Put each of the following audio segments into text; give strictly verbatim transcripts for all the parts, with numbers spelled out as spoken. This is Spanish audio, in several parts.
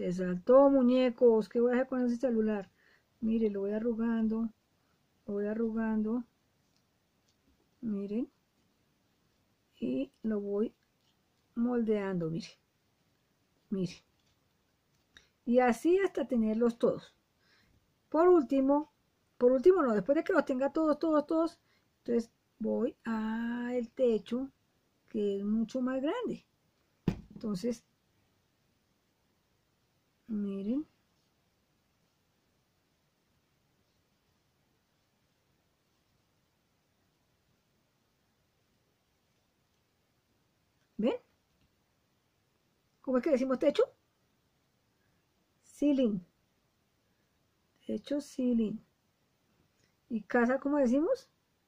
Se saltó, muñecos. ¿Qué voy a hacer con ese celular? Mire, lo voy arrugando. Lo voy arrugando. Miren. Y lo voy moldeando, mire. Mire. Y así hasta tenerlos todos. Por último, por último no, después de que los tenga todos, todos, todos, entonces voy al techo, que es mucho más grande. Entonces, miren. ¿Ven? ¿Cómo es que decimos techo? Ceiling. Techo ceiling. ¿Y casa cómo decimos?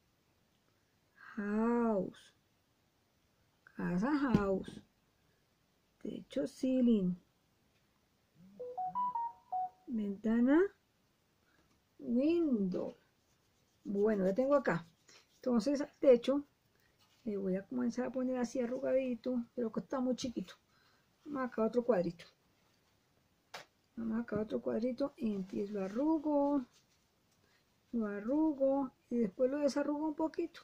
House. Casa house. Techo ceiling. Ventana window. Bueno, ya tengo acá. Entonces al techo le voy a comenzar a poner así arrugadito, pero que está muy chiquito. Vamos acá otro cuadrito. Vamos acá otro cuadrito y empiezo, lo arrugo, lo arrugo y después lo desarrugo un poquito.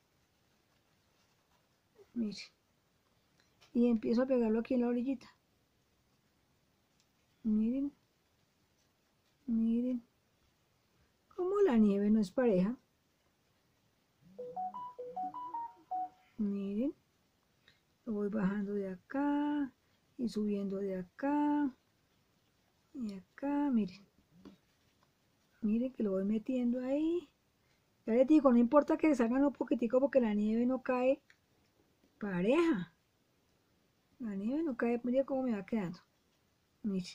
Mire. Y empiezo a pegarlo aquí en la orillita. Miren. Miren. Como la nieve no es pareja. Miren. Lo voy bajando de acá y subiendo de acá. Y acá, miren. Miren que lo voy metiendo ahí. Ya les digo, no importa que salgan un poquitico porque la nieve no cae pareja. La nieve no cae, miren cómo me va quedando. Miren.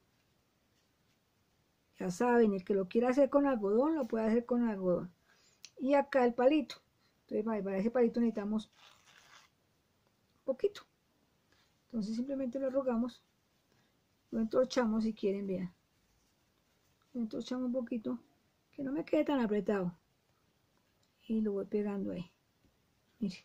Ya saben, el que lo quiera hacer con algodón, lo puede hacer con algodón. Y acá el palito. Entonces, para ese palito necesitamos un poquito. Entonces simplemente lo arrugamos. Lo entorchamos si quieren, vean. Lo entorchamos un poquito. Que no me quede tan apretado. Y lo voy pegando ahí. Mire.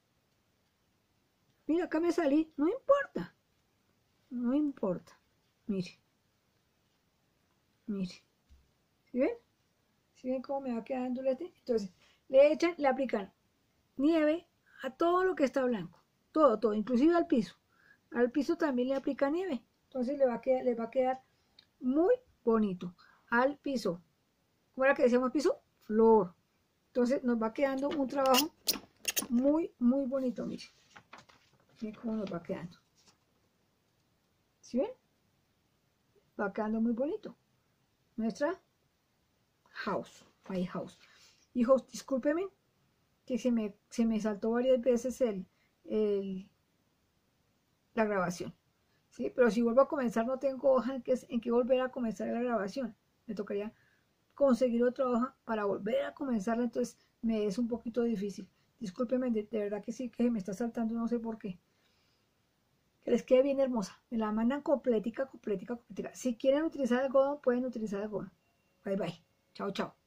Mira, acá me salí. No importa. No importa. Mire. Mire. ¿Sí ven? ¿Sí ven cómo me va quedando el este? Entonces, le echan, le aplican nieve a todo lo que está blanco. Todo, todo. Inclusive al piso. Al piso también le aplica nieve. Entonces le va a quedar, le va a quedar muy bonito. Al piso. ¿Cómo era que decíamos piso? Flor. Entonces nos va quedando un trabajo muy, muy bonito, miren. Miren cómo nos va quedando. ¿Sí ven? Va quedando muy bonito. Nuestra house, my house. Hijos, discúlpenme que se me, se me saltó varias veces el, el, la grabación. ¿Sí? Pero si vuelvo a comenzar no tengo hoja en que, en que volver a comenzar la grabación. Me tocaría conseguir otra hoja para volver a comenzarla, entonces me es un poquito difícil. Discúlpenme, de, de verdad que sí, que me está saltando, no sé por qué. Que les quede bien hermosa. Me la mandan completica, completica, completica. Si quieren utilizar algodón, pueden utilizar algodón. Bye, bye. Chao, chao.